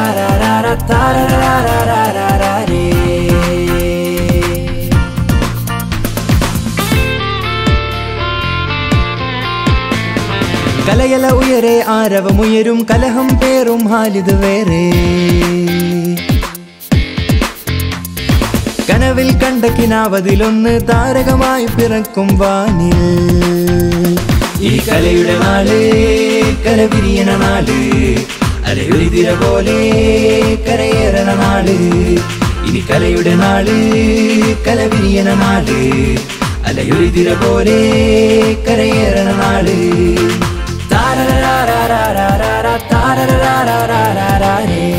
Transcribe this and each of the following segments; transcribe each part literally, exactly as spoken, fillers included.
കലയല ഉയരെ ആരവമുയരും കലഹം പേറും ഹാലിത് വേറെ കനവിൽ കണ്ട കിനാവതിലൊന്ന് താരകമായി പിറക്കും വാനിൽ ഈ കലയുടെ നാട് കലവിരിയണ നാട് അലയൊരു തിര പോലെ കരയേറണ നാട് ഇനി കലയുടെ നാട് കലവിരിയണ നാട് അലയൊരു തിര പോലെ കരയേറണ നാട് താരരാരാരാരാരാ താരരാരാരാരാരേ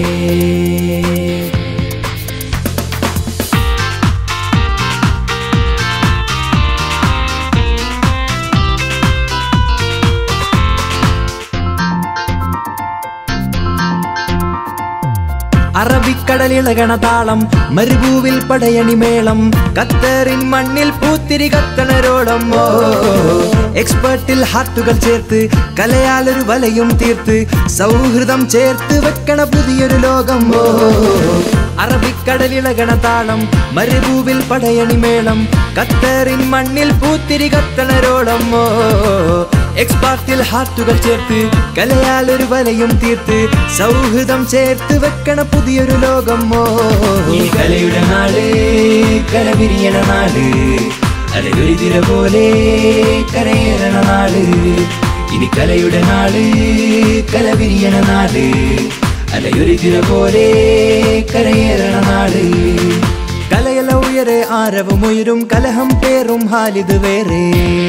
അറബിക്കടലിളകണ താളം മരുഭൂവിൽ പടയണിമേളം ഖത്തറിൻ മണ്ണിൽ പൂത്തിരി കത്തണരോളം ഓ എക്സ്പേർട്ടിൽ ഹാർട്ടുകൾ ചേർത്ത് കലയാലൊരു വലയും തീർത്ത് സൗഹൃദം ചേർത്ത് വെക്കണ പുതിയൊരു ലോകം ഓ അറബിക്കടലിളകണ താളം മരുഭൂവിൽ പടയണിമേളം ഖത്തറിൻ മണ്ണിൽ പൂത്തിരി കത്തണരോളം ഓ എക്സ്പേർട്ടിൽ ഹാർട്ടുകൾ ചേർത്ത് കലയാലൊരു വലയും തീർത്ത് സൗഹൃദം ചേർത്ത് വെക്കണ പുതിയൊരു ലോകം ഓ ഈ കലയുടെ നാട് കലവിരിയണ നാട് അലയൊരു തിര പോലെ കരയേറണ നാട് ഇനി കലയുടെ നാട് കലവിരിയണ നാട് അലയൊരു തിര പോലെ കരയേറണ നാട് കലയല ഉയരെ ആരവമുയരും കലഹം പേറും ഹാലിത് വേറെ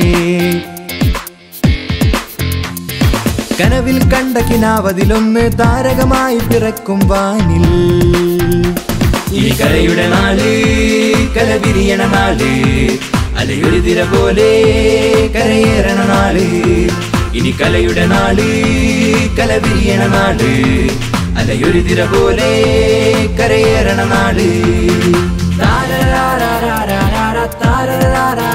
കനവിൽ കണ്ട കിനാവതിലൊന്ന് താരകമായി പിറക്കും വാനിൽ ഈ കലയുടെ നാട് കലവിരിയണ നാട് അലയൊരു തിര പോലെ കരയേറണ നാട് ഇനി കലയുടെ നാട് കലവിരിയണ നാട് അലയൊരു തിര പോലെ കരയേറണ നാട് താരരാരാരാരാ താരരാരാ